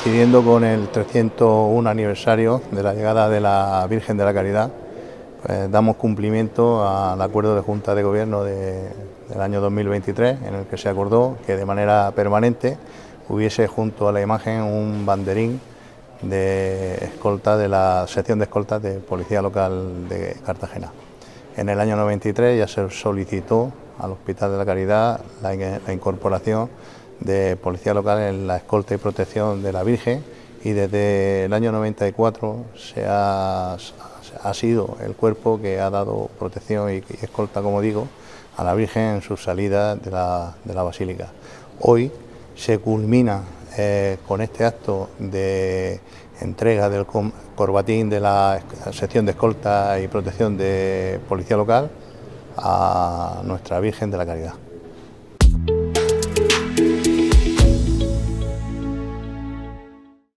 Coincidiendo con el 301 aniversario de la llegada de la Virgen de la Caridad, pues damos cumplimiento al acuerdo de Junta de Gobierno del año 2023, en el que se acordó que de manera permanente hubiese junto a la imagen un banderín de escolta de la sección de escoltas de Policía Local de Cartagena. En el año 93 ya se solicitó al Hospital de la Caridad la incorporación de Policía Local en la escolta y protección de la Virgen, y desde el año 94 ha sido el cuerpo que ha dado protección y escolta, como digo, a la Virgen en su salida de la Basílica. Hoy se culmina con este acto de entrega del corbatín de la sección de escolta y protección de Policía Local a nuestra Virgen de la Caridad.